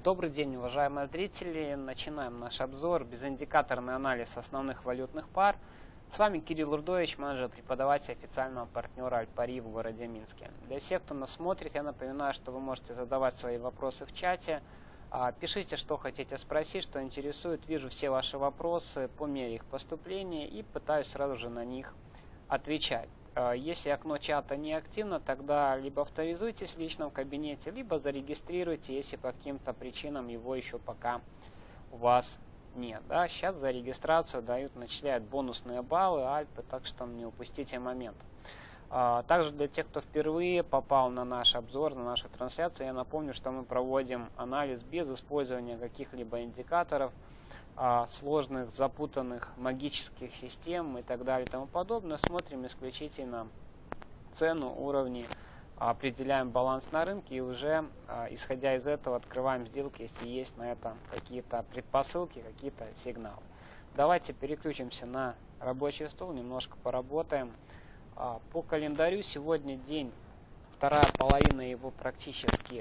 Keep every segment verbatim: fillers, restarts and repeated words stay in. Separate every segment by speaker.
Speaker 1: Добрый день, уважаемые зрители. Начинаем наш обзор. Безиндикаторный анализ основных валютных пар. С вами Кирилл Урдович, менеджер, преподаватель, официального партнера Альпари в городе Минске. Для всех, кто нас смотрит, я напоминаю, что вы можете задавать свои вопросы в чате. Пишите, что хотите спросить, что интересует. Вижу все ваши вопросы по мере их поступления и пытаюсь сразу же на них отвечать. Если окно чата не активно, тогда либо авторизуйтесь в личном кабинете, либо зарегистрируйте, если по каким-то причинам его еще пока у вас нет. Да, сейчас за регистрацию дают, начисляют бонусные баллы Альпы, так что не упустите момент. Также для тех, кто впервые попал на наш обзор, на нашу трансляцию, я напомню, что мы проводим анализ без использования каких-либо индикаторов, сложных, запутанных магических систем и так далее и тому подобное. Смотрим исключительно цену, уровни, определяем баланс на рынке и уже исходя из этого открываем сделки, если есть на это какие-то предпосылки, какие-то сигналы. Давайте переключимся на рабочий стол, немножко поработаем. По календарю сегодня день, вторая половина его практически.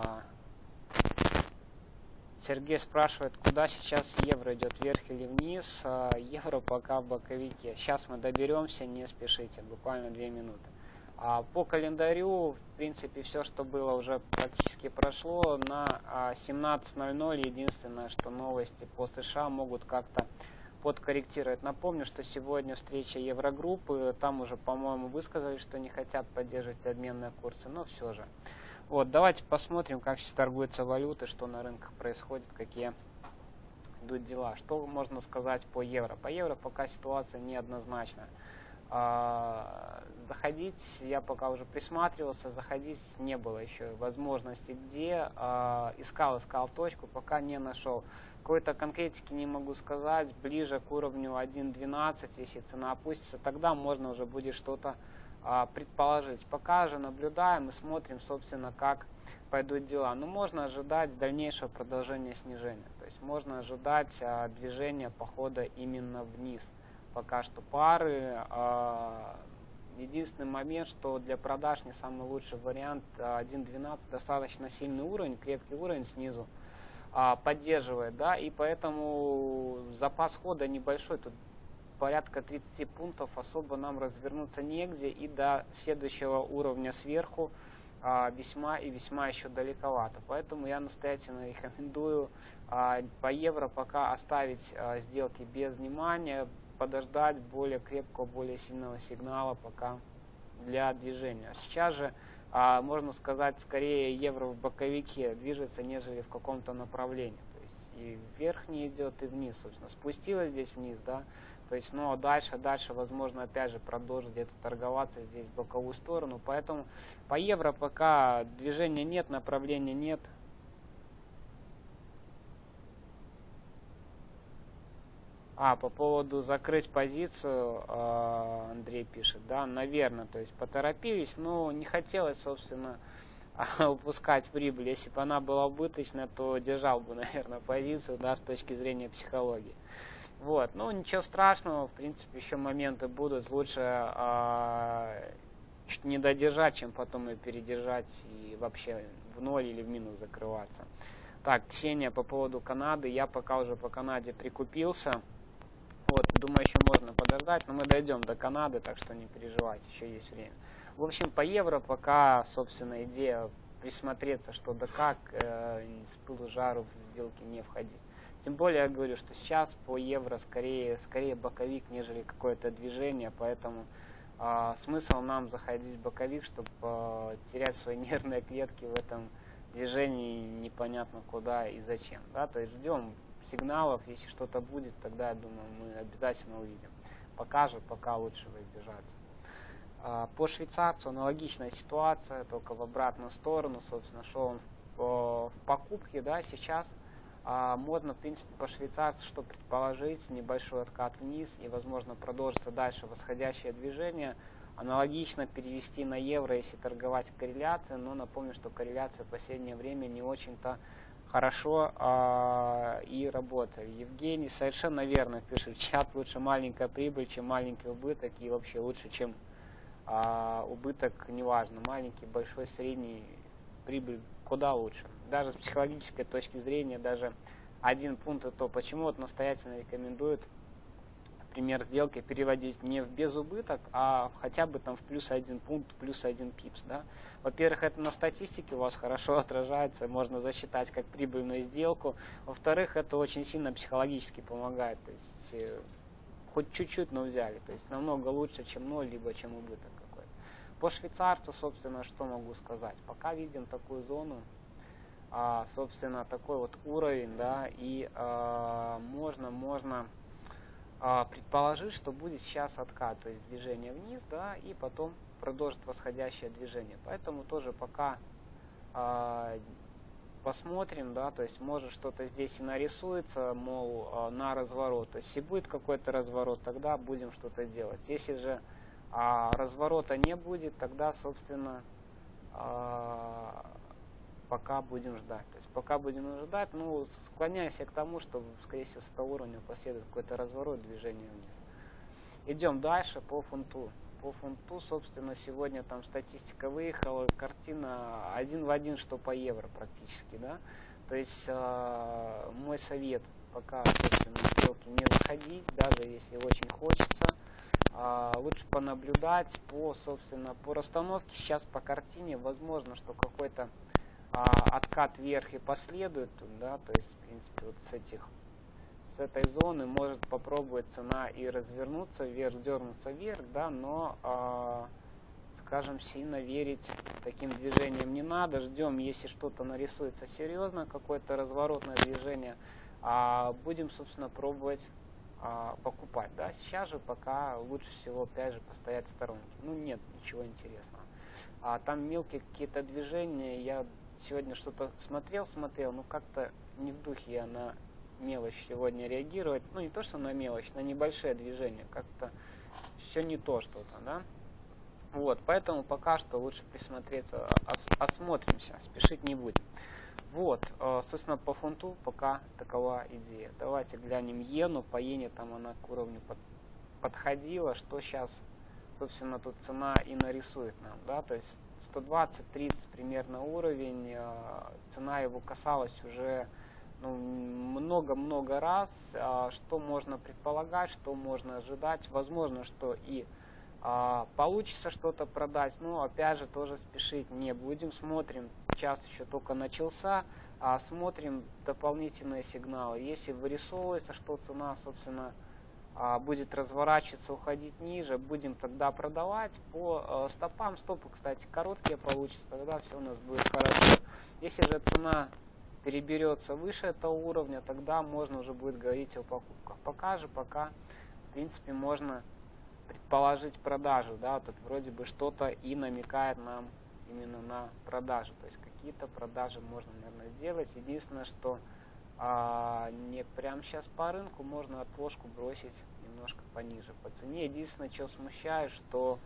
Speaker 1: Сергей спрашивает, куда сейчас евро идет, вверх или вниз. Евро пока в боковике. Сейчас мы доберемся, не спешите, буквально две минуты. А по календарю, в принципе, все, что было, уже практически прошло. На семнадцать ноль ноль единственное, что новости по США могут как-то подкорректировать. Напомню, что сегодня встреча Еврогруппы. Там уже, по-моему, высказали, что не хотят поддерживать обменные курсы, но все же. Вот, давайте посмотрим, как сейчас торгуются валюты, что на рынках происходит, какие идут дела. Что можно сказать по евро? По евро пока ситуация неоднозначная. А, заходить, я пока уже присматривался, заходить не было еще возможности, где а, искал, искал точку, пока не нашел. Какой-то конкретики не могу сказать, ближе к уровню один двенадцать, если цена опустится, тогда можно уже будет что-то предположить. Пока же наблюдаем и смотрим, собственно, как пойдут дела. Но можно ожидать дальнейшего продолжения снижения. То есть можно ожидать а, движения похода именно вниз. Пока что пары. А, единственный момент, что для продаж не самый лучший вариант один двенадцать, достаточно сильный уровень, крепкий уровень снизу а, поддерживает. Да, и поэтому запас хода небольшой. Тут порядка тридцати пунктов, особо нам развернуться негде, и до следующего уровня сверху а, весьма и весьма еще далековато. Поэтому я настоятельно рекомендую а, по евро пока оставить а, сделки без внимания, подождать более крепкого, более сильного сигнала пока для движения. Сейчас же а, можно сказать, скорее евро в боковике движется, нежели в каком-то направлении. То есть и вверх не идет, и вниз, собственно, спустилась здесь вниз, да. То есть, ну, а дальше, дальше, возможно, опять же продолжить где-то торговаться здесь в боковую сторону. Поэтому по евро пока движения нет, направления нет. А, по поводу закрыть позицию, Андрей пишет, да, наверное, то есть поторопились, но не хотелось, собственно, упускать прибыль. Если бы она была убыточная, то держал бы, наверное, позицию, да, с точки зрения психологии. Вот, ну ничего страшного, в принципе, еще моменты будут. Лучше а, чуть не додержать, чем потом и передержать и вообще в ноль или в минус закрываться. Так, Ксения, по поводу Канады, я пока уже по Канаде прикупился. Вот, думаю, еще можно подождать, но мы дойдем до Канады, так что не переживайте, еще есть время. В общем, по евро пока, собственно, идея присмотреться, что да как, э, с пылу жару в сделки не входить. Тем более я говорю, что сейчас по евро скорее, скорее боковик, нежели какое-то движение, поэтому э, смысл нам заходить в боковик, чтобы э, терять свои нервные клетки в этом движении непонятно куда и зачем. Да? То есть ждем сигналов, если что-то будет, тогда, я думаю, мы обязательно увидим. Пока же, пока лучше воздержаться. Э, по швейцарцу аналогичная ситуация, только в обратную сторону, собственно, шел он в, в покупке, да, сейчас. А можно, в принципе, по швейцарцу что предположить, небольшой откат вниз и, возможно, продолжится дальше восходящее движение. Аналогично перевести на евро, если торговать корреляцией, но напомню, что корреляция в последнее время не очень-то хорошо а, и работает. Евгений совершенно верно пишет в чат, лучше маленькая прибыль, чем маленький убыток, и вообще лучше, чем а, убыток, неважно, маленький, большой, средний, прибыль куда лучше. Даже с психологической точки зрения, даже один пункт, и то почему вот настоятельно рекомендуют пример сделки переводить не в безубыток, а хотя бы там в плюс один пункт, плюс один пипс. Да? Во-первых, это на статистике у вас хорошо отражается, можно засчитать как прибыльную сделку. Во-вторых, это очень сильно психологически помогает. То есть э, хоть чуть-чуть, но взяли. То есть намного лучше, чем ноль, либо чем убыток какой-то. По швейцарцу, собственно, что могу сказать? Пока видим такую зону, а, собственно, такой вот уровень, да, и а, можно, можно предположить, что будет сейчас откат, то есть движение вниз, да, и потом продолжит восходящее движение. Поэтому тоже пока э, посмотрим, да, то есть может что-то здесь и нарисуется, мол, э, на разворот. То есть если будет какой-то разворот, тогда будем что-то делать. Если же э, разворота не будет, тогда, собственно, э, пока будем ждать. То есть пока будем ждать, ну, склоняюсь к тому, что, скорее всего, с этого уровня последует какой-то разворот, движение вниз. Идем дальше по фунту. По фунту, собственно, сегодня там статистика выехала, картина один в один, что по евро практически, да. То есть э, мой совет, пока, собственно, сделки не заходить, даже если очень хочется, э, лучше понаблюдать по, собственно, по расстановке. Сейчас по картине возможно, что какой-то откат вверх и последует, да, то есть, в принципе, вот с этих, с этой зоны может попробовать цена и развернуться вверх, дернуться вверх, да, но, э, скажем, сильно верить таким движениям не надо, ждем, если что-то нарисуется серьезно, какое-то разворотное движение, э, будем, собственно, пробовать э, покупать, да, сейчас же пока лучше всего, опять же, постоять в сторонке, ну, нет ничего интересного, а там мелкие какие-то движения, я сегодня что-то смотрел, смотрел, но как-то не в духе я на мелочь сегодня реагировать. Ну, не то, что на мелочь, на небольшие движения. Как-то все не то что-то, да. Вот, поэтому пока что лучше присмотреться, ос осмотримся, спешить не будем. Вот, собственно, по фунту пока такова идея. Давайте глянем иену. По иене там она к уровню под, подходила, что сейчас, собственно, тут цена и нарисует нам, да, то есть сто двадцать тридцать примерно уровень, цена его касалась уже много-много ну, раз, что можно предполагать, что можно ожидать, возможно, что и а, получится что-то продать, но опять же тоже спешить не будем, смотрим, час еще только начался, а смотрим дополнительные сигналы, если вырисовывается, что цена, собственно, будет разворачиваться, уходить ниже, будем тогда продавать по э, стопам. Стопы, кстати, короткие получатся, тогда все у нас будет хорошо. Если же цена переберется выше этого уровня, тогда можно уже будет говорить о покупках. Пока же, пока, в принципе, можно предположить продажу. Да, тут вроде бы что-то и намекает нам именно на продажу. То есть какие-то продажи можно, наверное, делать. Единственное, что А не прямо сейчас по рынку, можно отложку бросить немножко пониже по цене. Единственное, что смущает, что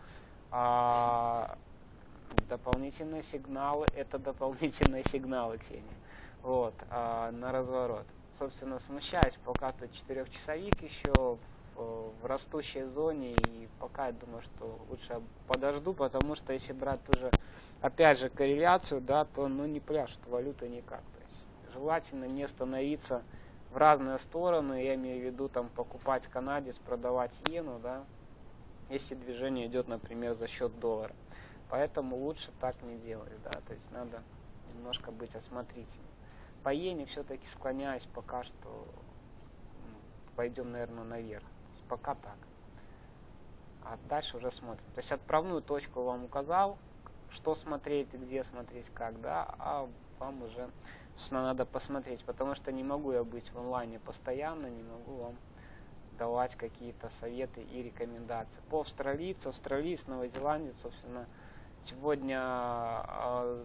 Speaker 1: а, дополнительные сигналы, это дополнительные сигналы, Ксения, вот, а, на разворот. Собственно, смущаюсь, пока тут четырехчасовик еще в, в растущей зоне, и пока я думаю, что лучше подожду, потому что если брать уже, опять же, корреляцию, да, то ну не пляшет валюта никак. Желательно не становиться в разные стороны, я имею в виду там покупать канадец, продавать иену, да, если движение идет, например, за счет доллара. Поэтому лучше так не делать, да, то есть надо немножко быть осмотрительным. По иене все-таки склоняюсь пока что, пойдем, наверное, наверх, пока так. А дальше уже смотрим. То есть отправную точку вам указал, что смотреть и где смотреть, как, да, а вам уже, собственно, надо посмотреть, потому что не могу я быть в онлайне постоянно, не могу вам давать какие-то советы и рекомендации. По австралийцу, австралиец, новозеландец, собственно, сегодня э,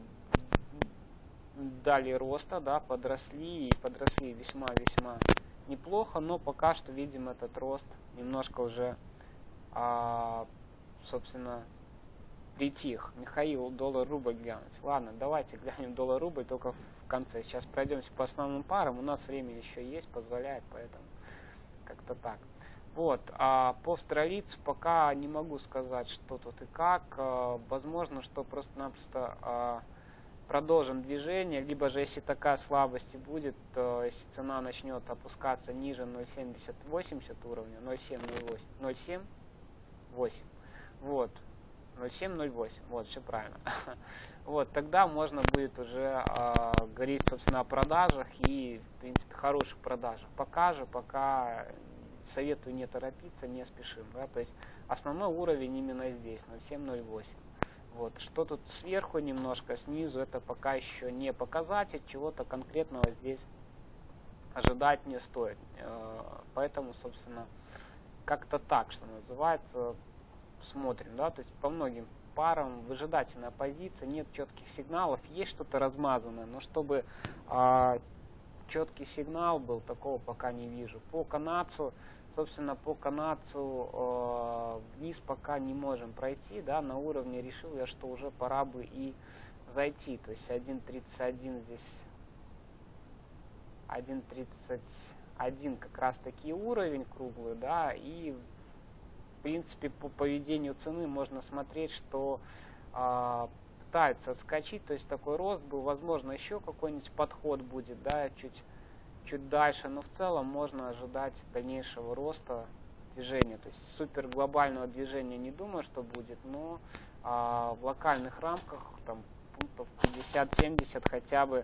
Speaker 1: дали роста, да, подросли, и подросли весьма-весьма неплохо, но пока что видим этот рост немножко уже, э, собственно, притих. Михаил, доллар-рубль глянуть. Ладно, давайте глянем доллар-рубль только в конце. Сейчас пройдемся по основным парам. У нас время еще есть, позволяет, поэтому как-то так. Вот, а по австралийцу пока не могу сказать, что тут и как. А, возможно, что просто-напросто а, продолжим движение, либо же если такая слабость и будет, то если цена начнет опускаться ниже ноль семьдесят восемьдесят уровня, ноль семь восемь, вот, ноль семь ноль восемь, вот, все правильно. Вот, тогда можно будет уже э, говорить, собственно, о продажах и, в принципе, хороших продажах. Пока же, пока советую не торопиться, не спешим, да, то есть основной уровень именно здесь, ноль семь ноль восемь. Вот, что тут сверху немножко, снизу, это пока еще не показатель, чего-то конкретного здесь ожидать не стоит. Э, поэтому, собственно, как-то так, что называется, смотрим, да, то есть по многим парам выжидательная позиция, нет четких сигналов, есть что-то размазанное, но чтобы а, четкий сигнал был, такого пока не вижу. По канадцу, собственно, по канадцу э, вниз пока не можем пройти, да, на уровне решил я, что уже пора бы и зайти, то есть один тридцать один здесь, один тридцать один как раз таки уровень круглый, да, и в принципе по поведению цены можно смотреть, что э, пытается отскочить, то есть такой рост был, возможно еще какой-нибудь подход будет, да, чуть чуть дальше, но в целом можно ожидать дальнейшего роста движения, то есть супер глобального движения не думаю, что будет, но а, в локальных рамках там пунктов пятьдесят-семьдесят хотя бы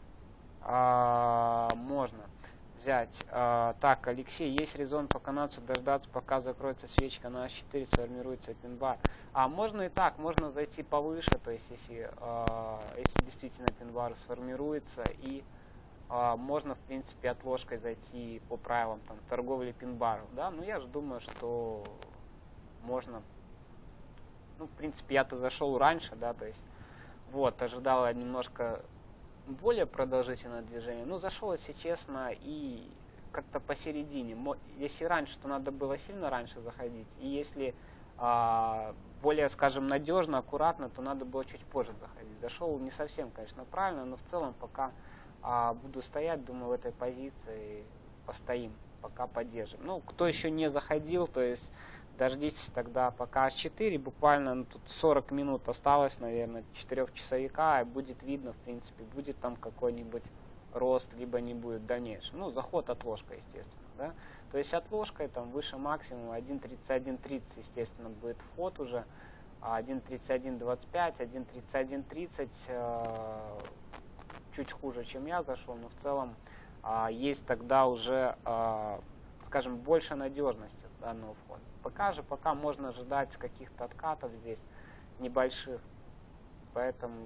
Speaker 1: а, можно взять. А, так, Алексей, есть резон по канадцу дождаться, пока закроется свечка на эс четыре, сформируется пин-бар. А можно и так, можно зайти повыше, то есть если, а, если действительно пин-бар сформируется, и а, можно, в принципе, отложкой зайти по правилам там, торговли пин-баров. Да? Но я же думаю, что можно. Ну, в принципе, я-то зашел раньше, да, то есть, вот, ожидал я немножко более продолжительное движение. Ну, зашел, если честно, и как-то посередине. Если раньше, то надо было сильно раньше заходить. И если а, более, скажем, надежно, аккуратно, то надо было чуть позже заходить. Зашел не совсем, конечно, правильно, но в целом пока а, буду стоять, думаю, в этой позиции постоим, пока поддержим. Ну, кто еще не заходил, то есть дождитесь тогда пока эс четыре, буквально ну, тут сорок минут осталось, наверное, четырехчасовика, и будет видно, в принципе, будет там какой-нибудь рост, либо не будет в дальнейшем. Ну, заход отложка, естественно, да. То есть отложкой там выше максимума один тридцать один тридцать, естественно, будет вход уже, один тридцать один двадцать пять, один тридцать один тридцать, э, чуть хуже, чем я зашел, но в целом э, есть тогда уже, э, скажем, больше надежности данного входа. Пока же, пока можно ожидать каких-то откатов здесь небольших, поэтому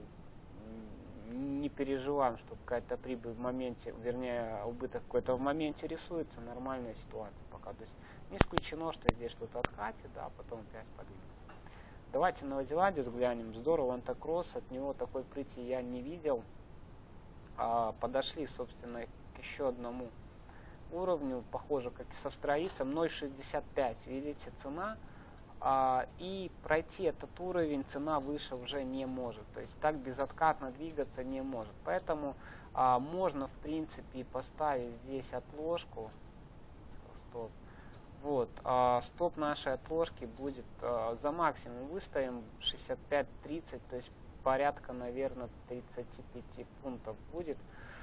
Speaker 1: не переживаем, что какая-то прибыль в моменте, вернее, убыток какой-то в моменте рисуется, нормальная ситуация пока. То есть не исключено, что здесь что-то откатит, да, а потом опять подвинется. Давайте на Новозеландии взглянем. Здорово, он так рос, от него такой прыти я не видел. А, подошли, собственно, к еще одному уровню, похоже, как и с австралийцем, ноль шестьдесят пять, видите, цена, а, и пройти этот уровень цена выше уже не может, то есть так безоткатно двигаться не может, поэтому а, можно, в принципе, поставить здесь отложку, стоп, вот, а, стоп нашей отложки будет а, за максимум выставим шестьдесят пять тридцать, то есть порядка, наверное, тридцать пять пунктов будет.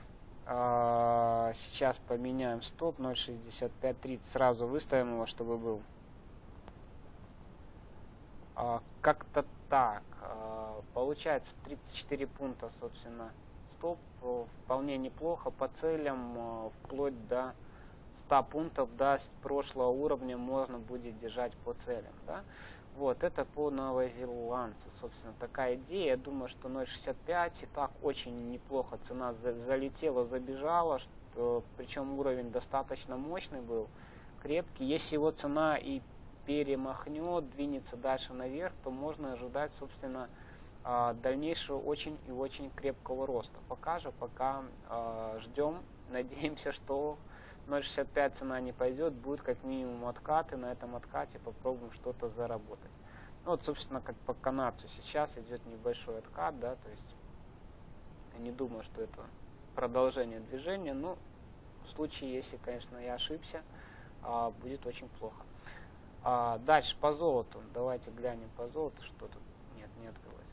Speaker 1: Сейчас поменяем стоп ноль шестьдесят пять тридцать, сразу выставим его, чтобы был как-то так. Получается тридцать четыре пункта, собственно, стоп, вполне неплохо, по целям вплоть до ста пунктов, до прошлого уровня можно будет держать по целям, да? Вот, это по новозеландцу, собственно, такая идея. Я думаю, что ноль шестьдесят пять и так очень неплохо цена залетела, забежала, что, причем уровень достаточно мощный был, крепкий. Если его цена и перемахнет, двинется дальше наверх, то можно ожидать, собственно, дальнейшего очень и очень крепкого роста. Пока же, пока ждем, надеемся, что ноль шестьдесят пять цена не пойдет, будет как минимум откат, и на этом откате попробуем что-то заработать. Ну, вот, собственно, как по канадцу сейчас идет небольшой откат, да, то есть я не думаю, что это продолжение движения, но в случае, если, конечно, я ошибся, будет очень плохо. Дальше по золоту, давайте глянем по золоту, что тут, нет, не открылось.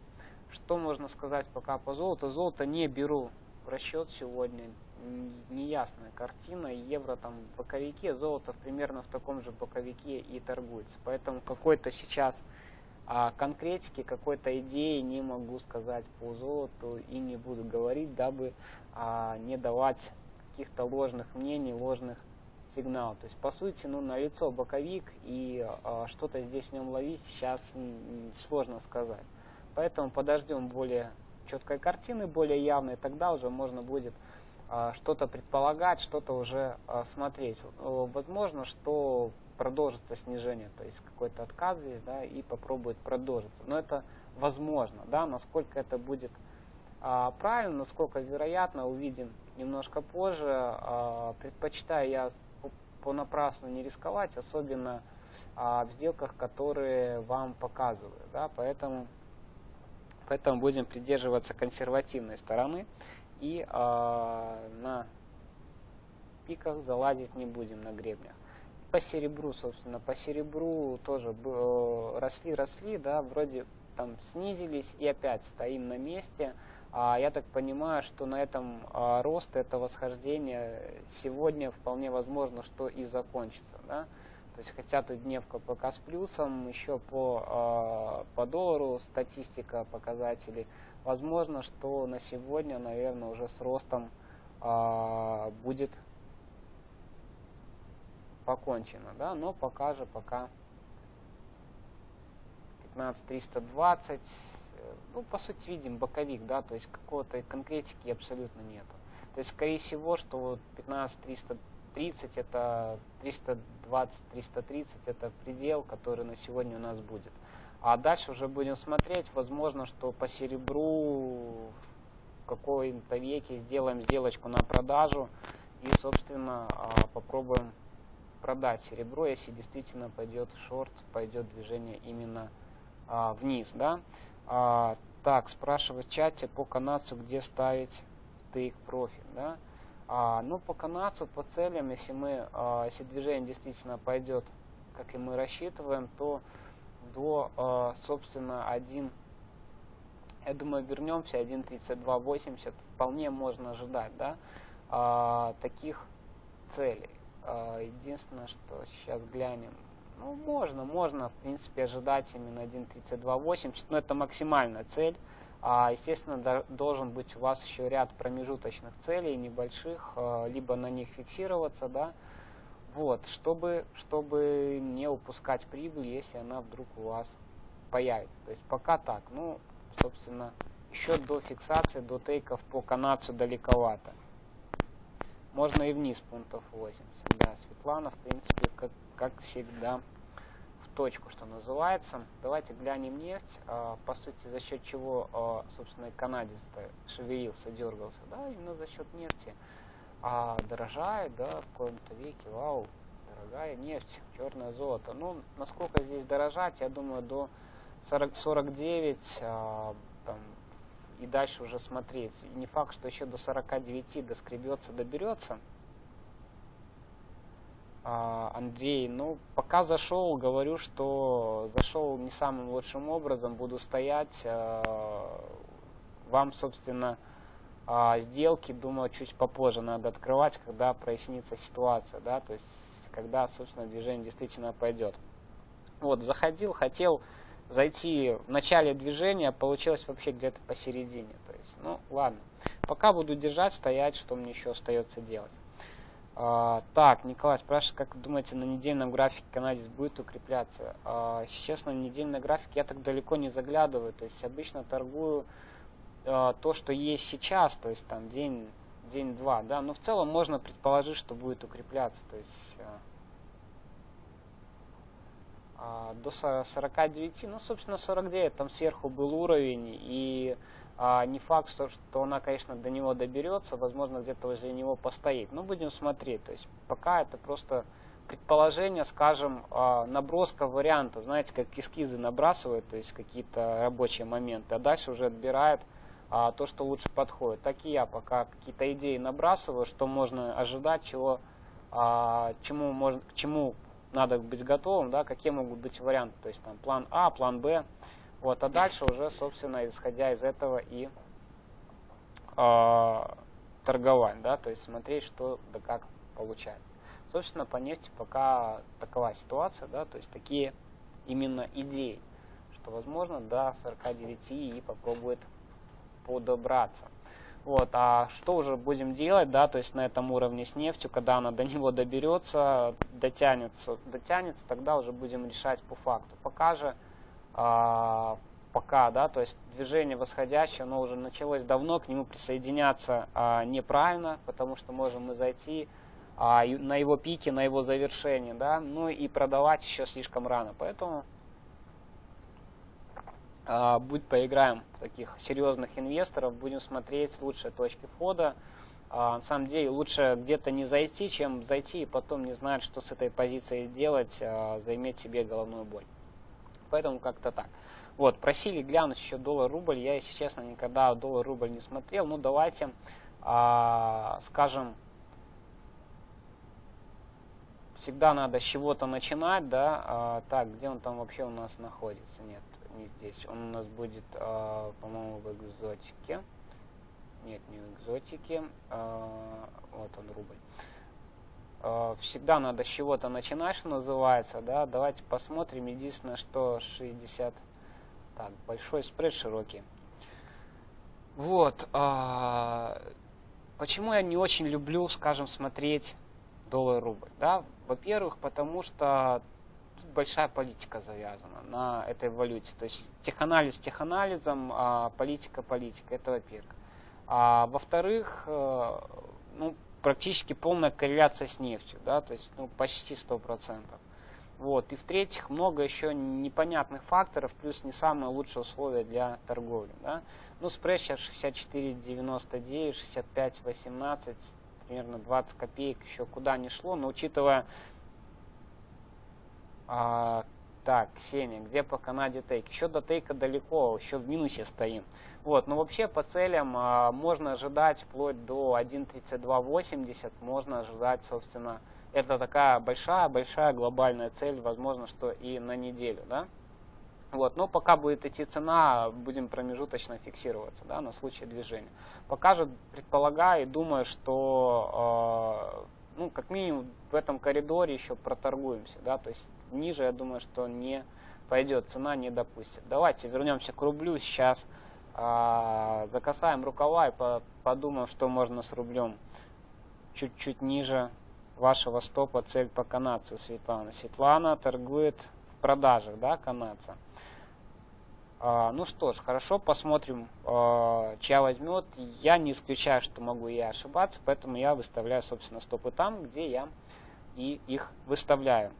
Speaker 1: Что можно сказать пока по золоту? Золото не беру в расчет сегодня. Неясная картина. Евро там в боковике, золото примерно в таком же боковике и торгуется. Поэтому какой-то сейчас а, конкретики, какой-то идеи не могу сказать по золоту и не буду говорить, дабы а, не давать каких-то ложных мнений, ложных сигналов. То есть по сути, ну, налицо боковик, и а, что-то здесь в нем ловить сейчас сложно сказать. Поэтому подождем более четкой картины, более явной, тогда уже можно будет а, что-то предполагать, что-то уже а, смотреть. Возможно, что продолжится снижение, то есть какой-то откат здесь, да, и попробует продолжиться. Но это возможно, да, насколько это будет а, правильно, насколько вероятно, увидим немножко позже. А, предпочитаю я понапрасну не рисковать, особенно а, в сделках, которые вам показывают, да, поэтому Поэтому будем придерживаться консервативной стороны и э, на пиках залазить не будем, на гребнях. По серебру, собственно, по серебру тоже росли-росли, да, вроде там снизились и опять стоим на месте. А я так понимаю, что на этом а, рост, это восхождение сегодня вполне возможно, что и закончится, да. То есть хотя тут дневка пока с плюсом, еще по, по доллару статистика, показателей. Возможно, что на сегодня, наверное, уже с ростом а, будет покончено. Да? Но пока же, пока пятнадцать триста двадцать, ну, по сути, видим боковик, да, то есть какого-то конкретики абсолютно нету. То есть, скорее всего, что вот пятнадцать триста тридцать это триста двадцать триста тридцать это предел, который на сегодня у нас будет. А дальше уже будем смотреть, возможно, что по серебру в какой-то веке сделаем сделочку на продажу и, собственно, попробуем продать серебро, если действительно пойдет шорт, пойдет движение именно вниз, да. Так, спрашивают в чате по канадцу, где ставить take profit, да. А, ну, по канадцу, по целям, если мы, а, если движение действительно пойдет, как и мы рассчитываем, то до, а, собственно, один, я думаю, вернемся, один тридцать два восемьдесят вполне можно ожидать, да, а, таких целей. А, единственное, что сейчас глянем, ну, можно, можно, в принципе, ожидать именно один тридцать два восемьдесят, но это максимальная цель. А, естественно, должен быть у вас еще ряд промежуточных целей, небольших, либо на них фиксироваться, да, вот, чтобы, чтобы не упускать прибыль, если она вдруг у вас появится. То есть пока так, ну, собственно, еще до фиксации, до тейков по канадцу далековато. Можно и вниз пунктов восемьдесят, да, Светлана, в принципе, как, как всегда, точку, что называется. Давайте глянем нефть, по сути, за счет чего, собственно, канадец-то шевелился, дергался, да, именно за счет нефти. А дорожает, да, в каком-то веке, вау, дорогая нефть, черное золото. Ну, насколько здесь дорожать, я думаю, до сорок девять, там, и дальше уже смотреть. И не факт, что еще до сорока девяти доскребется, доберется. Андрей, ну, пока зашел, говорю, что зашел не самым лучшим образом, буду стоять. Вам, собственно, сделки, думаю, чуть попозже надо открывать, когда прояснится ситуация, да, то есть, когда, собственно, движение действительно пойдет. Вот, заходил, хотел зайти в начале движения, получилось вообще где-то посередине, то есть, ну, ладно. Пока буду держать, стоять, что мне еще остается делать. Uh, так, Николай спрашивает, как думаете, на недельном графике канадец будет укрепляться? Uh, сейчас на недельный график я так далеко не заглядываю, то есть обычно торгую uh, то, что есть сейчас, то есть там день, день-два, да, но в целом можно предположить, что будет укрепляться, то есть uh, uh, до сорока девяти, ну, собственно, сорок девять, там сверху был уровень, и А, не факт, что, что она, конечно, до него доберется, возможно, где-то возле него постоит. Но будем смотреть. То есть пока это просто предположение, скажем, а, наброска вариантов. Знаете, как эскизы набрасывают, то есть какие-то рабочие моменты, а дальше уже отбирает а, то, что лучше подходит. Так и я пока какие-то идеи набрасываю, что можно ожидать, чего, а, чему можно, к чему надо быть готовым, да, какие могут быть варианты. То есть там план А, план Б. Вот, а дальше уже, собственно, исходя из этого и э, торговать, да, то есть смотреть, что да как получается. Собственно, по нефти пока такова ситуация, да, то есть такие именно идеи, что возможно до сорока девяти и попробует подобраться. Вот, а что уже будем делать, да, то есть на этом уровне с нефтью, когда она до него доберется, дотянется, дотянется, тогда уже будем решать по факту. Пока же, а, пока, да, то есть движение восходящее, оно уже началось давно, к нему присоединяться а, неправильно, потому что можем мы зайти а, на его пике, на его завершении, да, ну и продавать еще слишком рано, поэтому а, будь поиграем в таких серьезных инвесторов, будем смотреть лучшие точки входа. А, на самом деле лучше где-то не зайти, чем зайти и потом не знать, что с этой позицией сделать, а, заиметь себе головную боль. Поэтому как-то так. Вот, просили глянуть еще доллар-рубль. Я, если честно, никогда доллар-рубль не смотрел. Ну, давайте а, скажем, всегда надо с чего-то начинать, да. А, так, где он там вообще у нас находится? Нет, не здесь. Он у нас будет, а, по-моему, в экзотике. Нет, не в экзотике. А, вот он, рубль. Всегда надо с чего-то начинать, что называется, да. Давайте посмотрим. Единственное, что шестьдесят. Так, большой спред широкий. Вот. А, почему я не очень люблю, скажем, смотреть доллар-рубль, да? Во-первых, потому что тут большая политика завязана на этой валюте. То есть теханализ теханализом, а политика политика. Это во-первых. А во-вторых, ну, практически полная корреляция с нефтью, да, то есть ну, почти сто процентов. Вот. И в-третьих, много еще непонятных факторов, плюс не самые лучшие условия для торговли. Да. Ну, спред сейчас шестьдесят четыре девяносто девять, шестьдесят пять восемнадцать, примерно двадцать копеек еще куда ни шло, но учитывая... А, так, Ксения, где по Канаде тейк? Еще до тейка далеко, еще в минусе стоим. Вот, но вообще по целям а, можно ожидать вплоть до один тридцать два восемьдесят, можно ожидать, собственно, это такая большая-большая глобальная цель, возможно, что и на неделю, да. Вот, но пока будет идти цена, будем промежуточно фиксироваться, да, на случай движения. Пока же предполагаю и думаю, что, э, ну, как минимум в этом коридоре еще проторгуемся, да, то есть ниже, я думаю, что не пойдет, цена не допустит. Давайте вернемся к рублю, сейчас э, закасаем рукава и по подумаем, что можно с рублем чуть-чуть ниже вашего стопа, цель по канадцу, Светлана. Светлана торгует в продажах, да, канадца. А, ну что ж, хорошо, посмотрим, а, чья возьмет. Я не исключаю, что могу я ошибаться, поэтому я выставляю, собственно, стопы там, где я и их выставляю.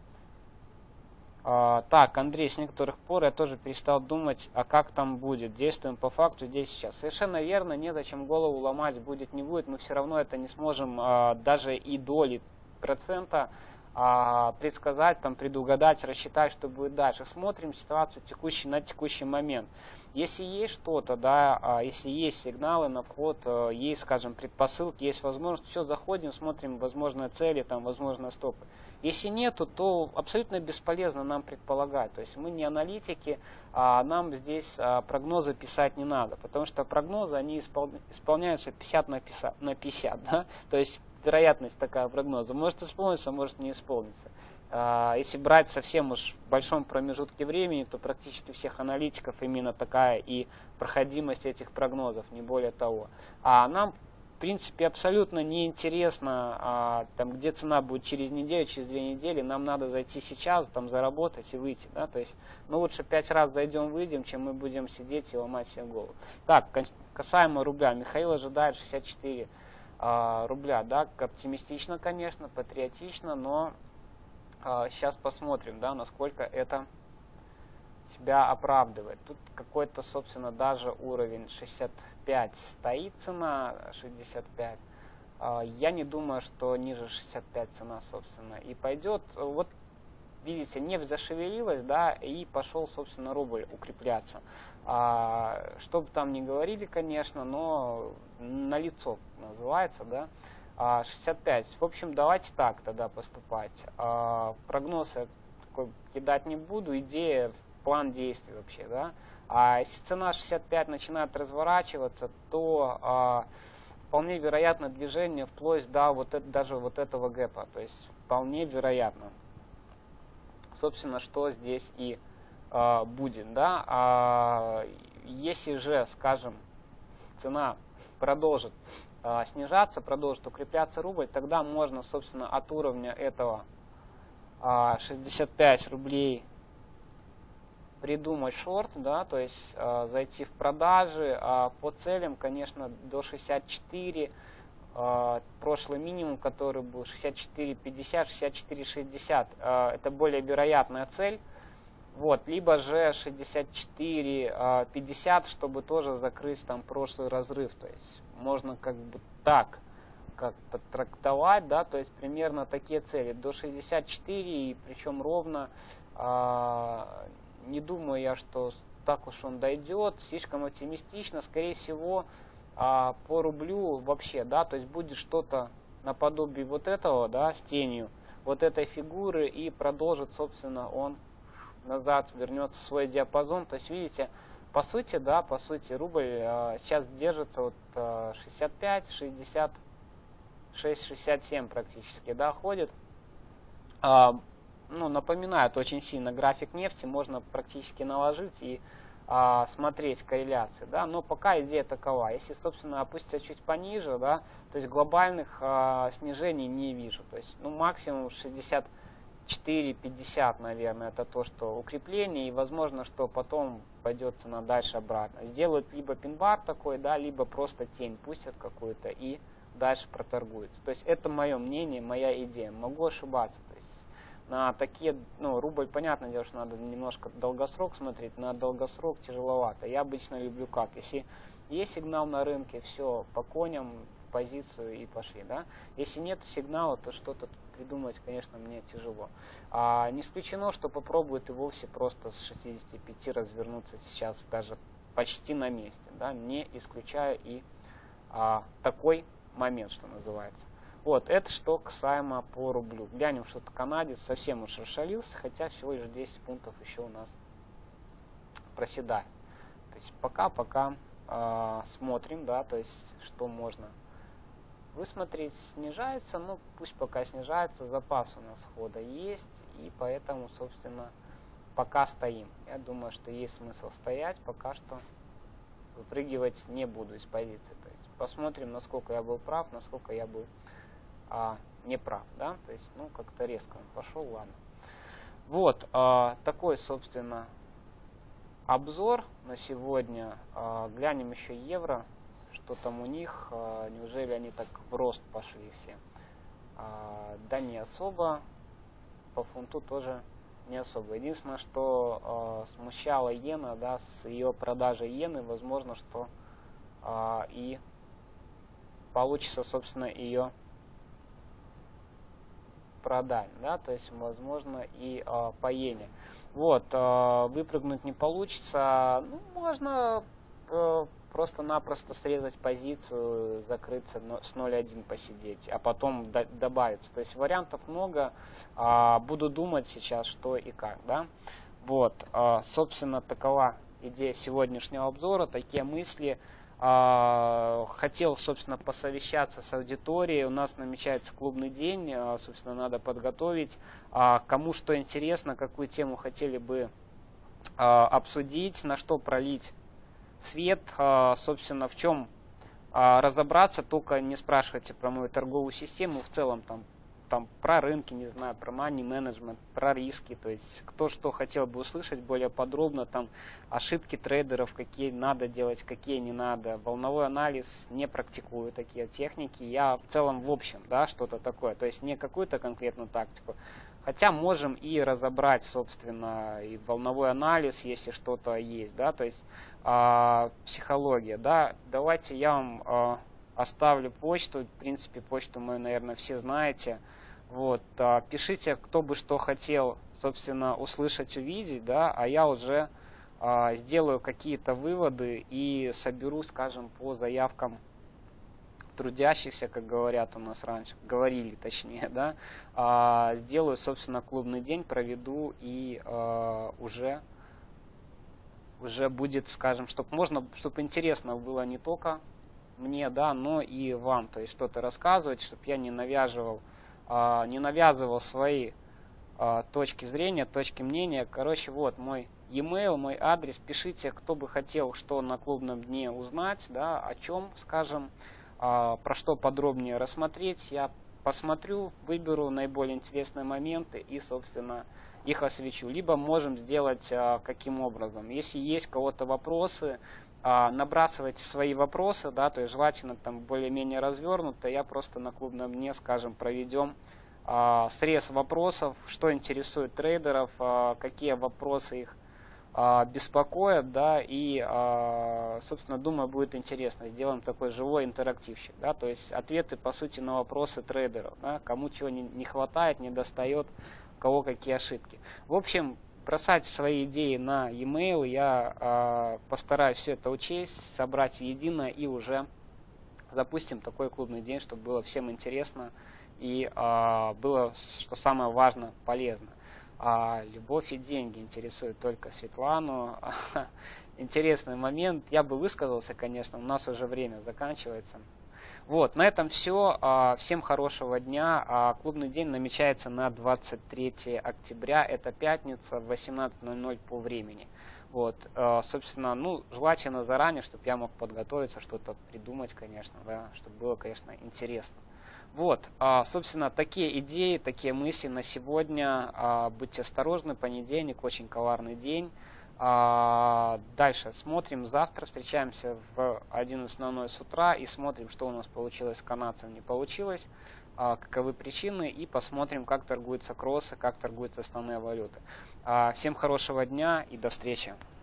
Speaker 1: А, так, Андрей, с некоторых пор я тоже перестал думать, а как там будет. Действуем по факту здесь сейчас. Совершенно верно, незачем голову ломать, будет, не будет. Мы все равно это не сможем а, даже и доли процента а, предсказать, там, предугадать, рассчитать, что будет дальше. Смотрим ситуацию текущий, на текущий момент. Если есть что-то, да, а, если есть сигналы на вход, а, есть, скажем, предпосылки, есть возможность, все, заходим, смотрим возможные цели, там, возможные стопы. Если нету, то абсолютно бесполезно нам предполагать. То есть мы не аналитики, а нам здесь а, прогнозы писать не надо, потому что прогнозы, они испол... исполняются пятьдесят на пятьдесят, да? То есть вероятность такая прогноза может исполниться, может не исполниться. А, если брать совсем уж в большом промежутке времени, то практически у всех аналитиков именно такая и проходимость этих прогнозов, не более того. А нам, в принципе, абсолютно неинтересно, а, там, где цена будет через неделю, через две недели. Нам надо зайти сейчас, там, заработать и выйти. Да? То есть мы лучше пять раз зайдем, выйдем, чем мы будем сидеть и ломать себе голову. Так, касаемо рубля. Михаил ожидает шестьдесят четыре а, рубля. Да? Оптимистично, конечно, патриотично, но а, сейчас посмотрим, да, насколько это себя оправдывает. Тут какой-то, собственно, даже уровень шестьдесят пять стоит цена, шестьдесят пять. Я не думаю, что ниже шестьдесят пять цена, собственно, и пойдет. Вот, видите, нефть зашевелилась, да, и пошел, собственно, рубль укрепляться. Что бы там ни говорили, конечно, но налицо называется, да. шестьдесят пять. В общем, давайте так тогда поступать. Прогноз я такой кидать не буду. Идея, план действий вообще, да. А если цена шестьдесят пять начинает разворачиваться, то а, вполне вероятно движение вплоть до вот это, даже вот этого гэпа. То есть вполне вероятно. Собственно, что здесь и а, будет. Да? А, если же, скажем, цена продолжит а, снижаться, продолжит укрепляться рубль, тогда можно, собственно, от уровня этого а, шестьдесят пять рублей придумать шорт, да, то есть э, зайти в продажи, а по целям, конечно, до шестьдесят четыре, э, прошлый минимум, который был шестьдесят четыре пятьдесят, шестьдесят четыре шестьдесят, э, это более вероятная цель, вот, либо же шестьдесят четыре пятьдесят, чтобы тоже закрыть там прошлый разрыв, то есть можно как бы так как-то трактовать, да, то есть примерно такие цели, до шестьдесят четыре, и причем ровно. э, Не думаю я, что так уж он дойдет, слишком оптимистично, скорее всего, а, по рублю вообще, да, то есть будет что-то наподобие вот этого, да, с тенью, вот этой фигуры, и продолжит, собственно, он назад вернется в свой диапазон. То есть, видите, по сути, да, по сути, рубль а, сейчас держится вот а, шестьдесят пять, шестьдесят шесть, шестьдесят семь практически, да, ходит. А, ну, напоминает очень сильно график нефти, можно практически наложить и а, смотреть корреляции, да, но пока идея такова. Если, собственно, опуститься чуть пониже, да, то есть глобальных а, снижений не вижу, то есть, ну, максимум шестьдесят четыре пятьдесят, наверное, это то, что укрепление, и возможно, что потом пойдет цена дальше обратно. Сделают либо пин-бар такой, да, либо просто тень пустят какую-то и дальше проторгуются. То есть это мое мнение, моя идея. Могу ошибаться. То есть на такие, ну, рубль, понятное дело, что надо немножко долгосрок смотреть, на долгосрок тяжеловато. Я обычно люблю как, если есть сигнал на рынке, все, по коням, позицию и пошли, да. Если нет сигнала, то что-то придумать, конечно, мне тяжело. А не исключено, что попробует и вовсе просто с шестидесяти пяти развернуться сейчас даже почти на месте, да, не исключая и а, такой момент, что называется. Вот, это что касаемо по рублю. Глянем, что-то канадец совсем уж расшалился, хотя всего лишь десять пунктов еще у нас проседает. То есть пока-пока э, смотрим, да, то есть что можно высмотреть. Снижается, ну пусть пока снижается, запас у нас хода есть, и поэтому, собственно, пока стоим. Я думаю, что есть смысл стоять, пока что выпрыгивать не буду из позиции. То есть посмотрим, насколько я был прав, насколько я был а, не прав, да, то есть, ну, как-то резко он пошел, ладно. Вот, а, такой, собственно, обзор на сегодня. А, глянем еще евро, что там у них, а, неужели они так в рост пошли все? А, да не особо, по фунту тоже не особо. Единственное, что а, смущала иена, да, с ее продажей иены, возможно, что а, и получится, собственно, ее продать, да, то есть, возможно, и э, по иене. Вот, э, выпрыгнуть не получится, ну, можно э, просто-напросто срезать позицию, закрыться с ноль один посидеть, а потом до добавиться. То есть вариантов много, э, буду думать сейчас, что и как, да. Вот, э, собственно, такова идея сегодняшнего обзора, такие мысли. Хотел, собственно, посовещаться с аудиторией. У нас намечается клубный день, собственно, надо подготовить. Кому что интересно, какую тему хотели бы обсудить, на что пролить свет, собственно, в чем разобраться, только не спрашивайте про мою торговую систему, в целом там, там про рынки, не знаю, про money management, про риски, то есть кто что хотел бы услышать более подробно, там ошибки трейдеров, какие надо делать, какие не надо, волновой анализ, не практикую такие техники, я в целом в общем, да, что-то такое, то есть не какую-то конкретную тактику, хотя можем и разобрать, собственно, и волновой анализ, если что-то есть, да, то есть э, психология, да, давайте я вам э, оставлю почту, в принципе, почту мы, наверное, все знаете. Вот, а, пишите, кто бы что хотел, собственно, услышать, увидеть, да, а я уже а, сделаю какие-то выводы и соберу, скажем, по заявкам трудящихся, как говорят у нас раньше, говорили точнее, да, а, сделаю, собственно, клубный день, проведу и а, уже уже будет, скажем, чтобы можно, чтобы интересно было не только мне, да, но и вам, то есть что-то рассказывать, чтобы я не навязывал, а, не навязывал свои а, точки зрения, точки мнения. Короче, вот мой e-mail, мой адрес, пишите, кто бы хотел, что на клубном дне узнать, да, о чем, скажем, а, про что подробнее рассмотреть. Я посмотрю, выберу наиболее интересные моменты и, собственно, их освещу. Либо можем сделать а, каким образом. Если есть у кого-то вопросы, а, набрасывайте свои вопросы, да, то есть желательно там более-менее развернуто. Я просто на клубном дне, скажем, проведем а, срез вопросов, что интересует трейдеров, а, какие вопросы их а, беспокоят, да, и, а, собственно, думаю, будет интересно. Сделаем такой живой интерактивчик, да, то есть ответы, по сути, на вопросы трейдеров, да, кому чего не, не хватает, не достает, у кого какие ошибки. В общем, бросать свои идеи на e-mail, я э, постараюсь все это учесть, собрать в едино и уже запустим такой клубный день, чтобы было всем интересно и э, было, что самое важное, полезно. А любовь и деньги интересуют только Светлану. Интересный момент. Я бы высказался, конечно, у нас уже время заканчивается. Вот, на этом все. Всем хорошего дня. Клубный день намечается на двадцать третье октября. Это пятница в восемнадцать ноль ноль по времени. Вот, собственно, ну, желательно заранее, чтобы я мог подготовиться, что-то придумать, конечно, да, чтобы было, конечно, интересно. Вот, собственно, такие идеи, такие мысли на сегодня. Будьте осторожны, понедельник, очень коварный день. А, дальше смотрим, завтра встречаемся в одиннадцать ноль ноль с утра и смотрим, что у нас получилось с канадцем, не получилось, а, каковы причины, и посмотрим, как торгуются кроссы, как торгуются основные валюты. А, всем хорошего дня и до встречи.